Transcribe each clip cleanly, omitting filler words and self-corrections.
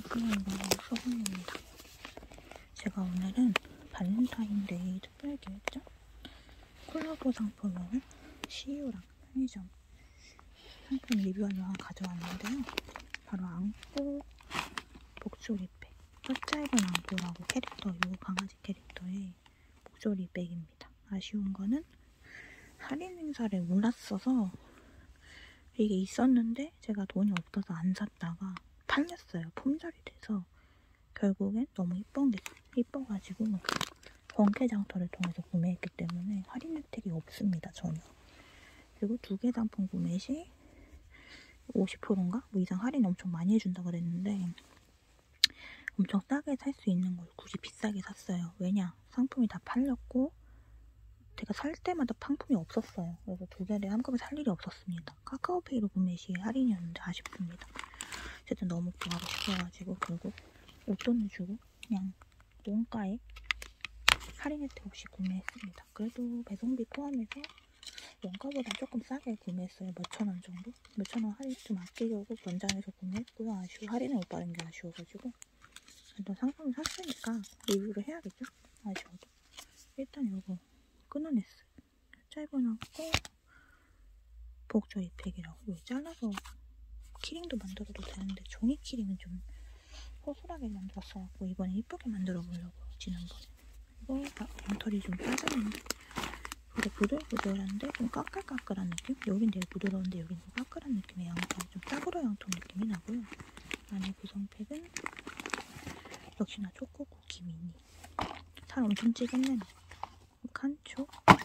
안녕하세요. 수건입니다. 제가 오늘은 발렌타인데이 특별 기획전 콜라보 상품을 CU랑 편의점 상품 리뷰하러 가져왔는데요. 바로 앙꼬 목소리백 뼈짧은 앙꼬라고 캐릭터, 요 강아지 캐릭터의 목소리백입니다. 아쉬운 거는 할인 행사를 몰랐어서 이게 있었는데 제가 돈이 없어서 안 샀다가 팔렸어요. 품절이 돼서 결국엔 너무 이뻐가지고 번개장터를 통해서 구매했기 때문에 할인 혜택이 없습니다. 전혀. 그리고 2개 상품 구매 시 50%인가? 뭐 이상 할인 엄청 많이 해준다고 그랬는데 엄청 싸게 살 수 있는 걸 굳이 비싸게 샀어요. 왜냐? 상품이 다 팔렸고 제가 살 때마다 상품이 없었어요. 그래서 2개를 한꺼번에 살 일이 없었습니다. 카카오페이로 구매 시에 할인이었는데 아쉽습니다. 어쨌든 너무 구하고 싶어가지고 결국 옷돈을 주고 그냥 원가에 할인 혜택 없이 구매했습니다. 그래도 배송비 포함해서 원가보다 조금 싸게 구매했어요. 몇천원 정도? 몇천원 할인 좀 아끼려고 권장해서 구매했고요. 할인을 못 받은 게 아쉬워가지고 일단 상품을 샀으니까 리뷰를 해야겠죠? 아쉬워도. 일단 이거 끊어냈어요. 짧은 하고 복조이 팩이라고 이거 잘라서 키링도 만들어도 되는데 종이 키링은 좀 허술하게 만들었어갖고 이번에 이쁘게 만들어 보려고 지난번에. 이거 엉터리 좀 빠졌는데 되게 부들부들한데 좀 까끌까끌한 느낌? 여긴 되게 부드러운데 여긴 좀 까끌한 느낌의 양통, 좀 싸구려 양통 느낌이 나고요. 안에 구성팩은 역시나 초코 쿠키 미니. 살 엄청 찌겠네. 칸초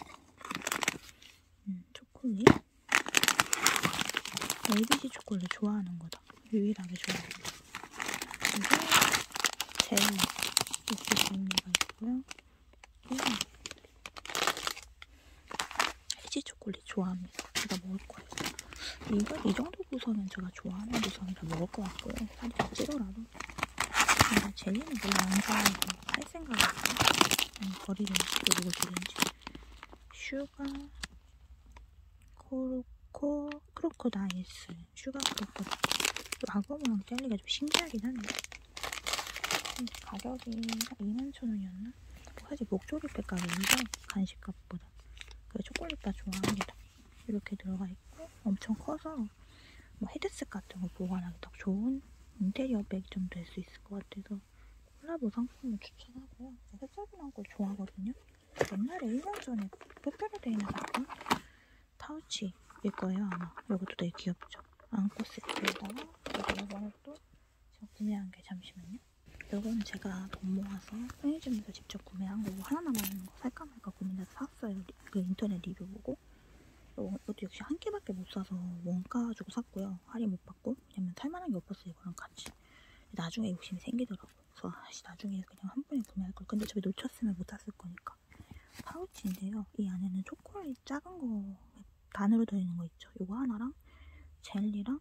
초콜릿 ABC 초콜릿 좋아하는 거다. 유일하게 좋아하는 거. 그리고 젤리 이렇게 종류가 있고요. 해지 초콜릿 좋아합니다. 제가 먹을 거예요. 이 정도 구성은 제가 좋아하는 구성이라 먹을 것 같고요. 살이 더 찌더라도. 근데 젤리는 별로 안 좋아해서 할 생각이 없어요. 버리는 누구 주든지. 슈가 크로코다일스 슈가 크로코다일. 악어모양 젤리가 좀 신기하긴 하네. 가격이 한 21,000원이었나? 사실 목조리백 가격이죠. 간식값보다. 그 초콜릿바 좋아합니다. 이렇게 들어가 있고 엄청 커서 뭐 헤드셋 같은 거 보관하기 딱 좋은 인테리어 백이 좀 될 수 있을 것 같아서 콜라보 상품을 추천하고요. 제가 뼈Ɂ한 걸 좋아하거든요. 옛날에 1년 전에 뼈뼈르데이나 샀던 파우치일 거예요 아마. 이것도 되게 귀엽죠. 앙꼬 세트에다가 이번에 또 제가 구매한 게 잠시만요. 이건 제가 돈 모아서 편의점에서 직접 구매한 거고 하나 남았는 거 살까 말까 고민해서 샀어요. 그 인터넷 리뷰 보고. 이것도 역시 한 개밖에 못 사서 원가 주고 샀고요. 할인 못 받고. 왜냐면 살만한 게 없었어요. 이거랑 같이. 나중에 욕심이 생기더라고요. 그래서 나중에 그냥 한 번에 구매할 걸. 근데 저기 놓쳤으면 못 샀을 거니까. 파우치인데요. 이 안에는 초콜릿 작은 거 반으로 들어있는 거 있죠. 이거 하나랑 젤리랑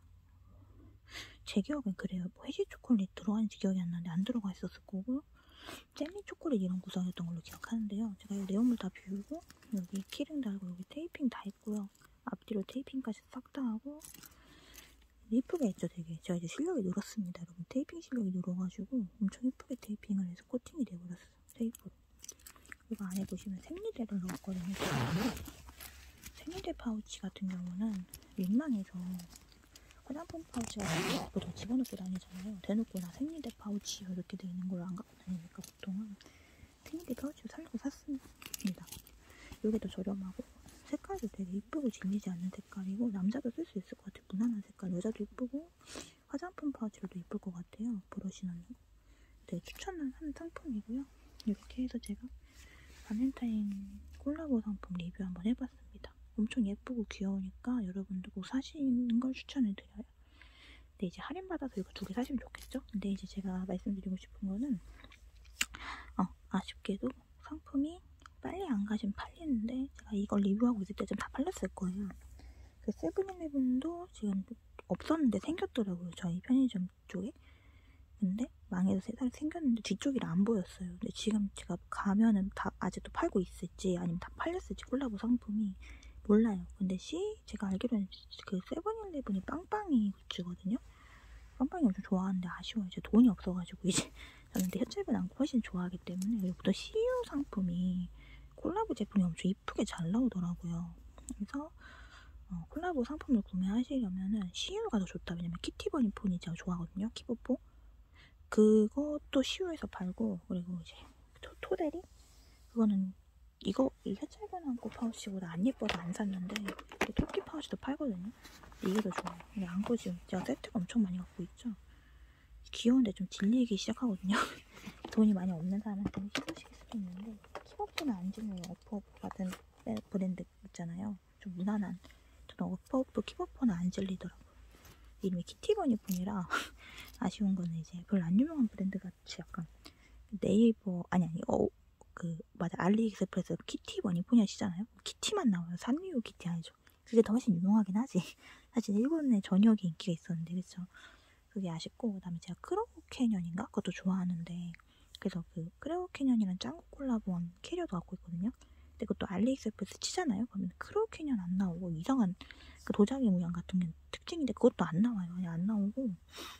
제 기억엔 그래요. 뭐 해지 초콜릿 들어가는지 기억이 안 나는데 안 들어가 있었을 거고 젤리 초콜릿 이런 구성이었던 걸로 기억하는데요. 제가 이 내용물 다 비우고 여기 키링 달고 여기 테이핑 다 했고요. 앞뒤로 테이핑까지 싹 다 하고 이쁘게 했죠. 되게 제가 이제 실력이 늘었습니다. 여러분 테이핑 실력이 늘어가지고 엄청 이쁘게 테이핑을 해서 코팅이 돼버렸어요. 테이프로. 이거 안에 보시면 생리대를 넣었거든요. 생리대 파우치 같은 경우는 민망해서 화장품 파우치가 생리대 더 집어넣고 다니잖아요. 대놓고 나 생리대 파우치 이렇게 돼 있는 걸 안 갖고 다니니까 보통은 생리대 파우치를 살려고 샀습니다. 이게 더 저렴하고 색깔도 되게 이쁘고 질리지 않는 색깔이고 남자도 쓸 수 있을 것 같아요. 무난한 색깔. 여자도 이쁘고 화장품 파우치로도 이쁠 것 같아요. 브러쉬 넣는 거. 되게 추천하는 상품이고요. 이렇게 해서 제가 발렌타인 콜라보 상품 리뷰 한번 해봤습니다. 엄청 예쁘고 귀여우니까 여러분도 꼭 사시는 걸 추천해드려요. 근데 이제 할인받아서 이거 2개 사시면 좋겠죠? 근데 이제 제가 말씀드리고 싶은 거는 아쉽게도 상품이 빨리 안 가시면 팔리는데 제가 이걸 리뷰하고 있을 때쯤 다 팔렸을 거예요. 그 세븐일레븐도 지금 없었는데 생겼더라고요. 저희 편의점 쪽에. 근데 망해서 새로 생겼는데 뒤쪽이라 안 보였어요. 근데 지금 제가 가면은 다 아직도 팔고 있을지 아니면 다 팔렸을지 콜라보 상품이 몰라요. 근데 제가 알기로는 그 세븐일레븐이 빵빵이 굿즈거든요. 깜빵이 엄청 좋아하는데 아쉬워요. 이제 돈이 없어가지고 이제 저는 근데 혈자리가 난 거 훨씬 좋아하기 때문에. 그리고 또 CU 상품이 콜라보 제품이 엄청 이쁘게 잘 나오더라고요. 그래서 콜라보 상품을 구매하시려면은 CU가 더 좋다. 왜냐면 키티버니 폰이 제가 좋아하거든요. 키보포. 그것도 CU에서 팔고, 그리고 이제 토데리? 그거는 이거 이 혈자리변환꽃 파우치보다 안 예뻐서 안 샀는데 토끼 파우치도 팔거든요. 이게 더 좋아요. 근데 안고 지금 제가 세트가 엄청 많이 갖고 있죠. 귀여운데 좀 질리기 시작하거든요. 돈이 많이 없는 사람한테는 싫으실 수도 있는데 키버프는 안 질려요. 어퍼오프 같은 브랜드 있잖아요. 좀 무난한. 저는 어퍼오프 키버프는 안 질리더라고요. 이름이 키티버니 폰이라 아쉬운 거는 이제 별로 안 유명한 브랜드 같이 약간 네이버 맞아, 알리익스프레스 키티 버니폰이 하시잖아요. 키티만 나와요. 산리오 키티 아니죠. 그게 더 훨씬 유명하긴 하지. 사실 일본에 전역에 인기가 있었는데, 그쵸? 그게 아쉽고, 그 다음에 제가 크로우 캐년인가? 그것도 좋아하는데, 그래서 그 크로우 캐년이랑 짱구 콜라보한 캐리어도 갖고 있거든요. 근데 그것도 알리익스프레스 치잖아요. 그러면 크로우 캐년 안 나오고, 이상한 그 도자기 모양 같은 게 특징인데, 그것도 안 나와요. 그냥 안 나오고,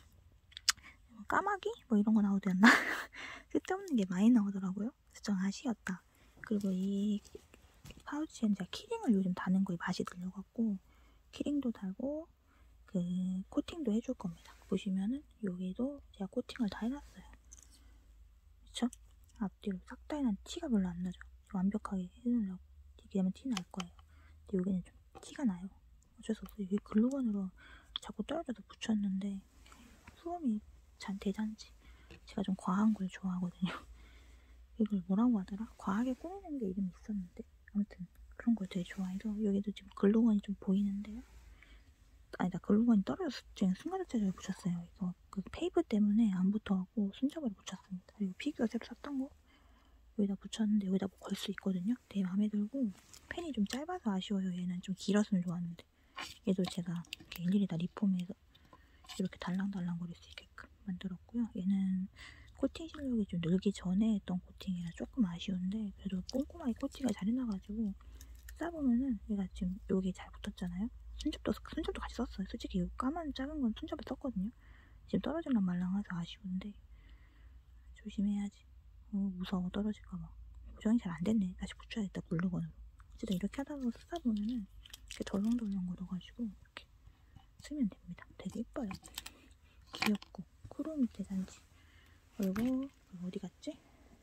까마귀? 뭐 이런 거 나오지 않나? 쓸데없는 게 많이 나오더라고요. 그래서 좀 아쉬웠다. 그리고 이 파우치에는 제가 키링을 요즘 다는 거에 맛이 들려갖고 키링도 달고 그 코팅도 해줄 겁니다. 보시면은 여기도 제가 코팅을 다 해놨어요. 그쵸? 앞뒤로 싹 다 해놨는데 티가 별로 안 나죠. 완벽하게 해놓으려고. 이렇게 되면 티 날 거예요. 근데 여기는 좀 티가 나요. 어쩔 수 없어요. 여기 글루건으로 자꾸 떨어져서 붙였는데 수험이 대잔치. 제가 좀 과한 걸 좋아하거든요. 이걸 뭐라고 하더라? 과하게 꾸미는 게 이름이 있었는데 아무튼 그런 걸 되게 좋아해서 여기도 지금 글루건이 좀 보이는데요. 아니다, 글루건이 떨어져서 지금 순간적으로 붙였어요. 이거 그 페이프 때문에 안 붙어갖고 순정으로 붙였습니다. 그리고 피규어 새로 샀던 거 여기다 붙였는데 여기다 뭐 걸 수 있거든요. 되게 마음에 들고 펜이 좀 짧아서 아쉬워요. 얘는 좀 길었으면 좋았는데 얘도 제가 이렇게 일일이 다 리폼해서 이렇게 달랑달랑 거릴 수 있게끔 만들었고요. 얘는 코팅 실력이 좀 늘기 전에 했던 코팅이라 조금 아쉬운데 그래도 꼼꼼하게 코팅을 잘 해놔가지고 쓰다 보면은 얘가 지금 여기 잘 붙었잖아요. 순접도 같이 썼어요. 솔직히 이 까만 작은 건 순접을 썼거든요. 지금 떨어질랑 말랑해서 아쉬운데 조심해야지. 무서워 떨어질까봐. 고정이 잘 안됐네. 다시 붙여야겠다 글루건으로. 어쨌든 이렇게 하다가 쓰다 보면은 이렇게 덜렁덜렁 걷어가지고 이렇게 쓰면 됩니다. 되게 예뻐요. 귀엽고 크롬이 대잔치. 그리고 어디 갔지?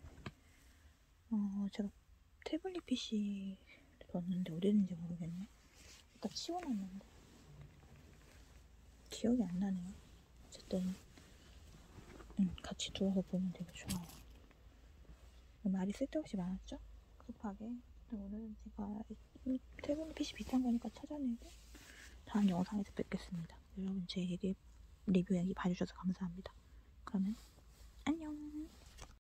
제가 태블릿 PC를 뒀는데 어디 있는지 모르겠네. 일단 치워놨는데 기억이 안 나네요. 어쨌든 같이 두어서 보면 되게 좋아요. 말이 쓸데없이 많았죠? 급하게. 오늘은 제가 태블릿 PC 비싼 거니까 찾아내고 다음 영상에서 뵙겠습니다. 여러분 제 리뷰 얘기 봐주셔서 감사합니다. 그러면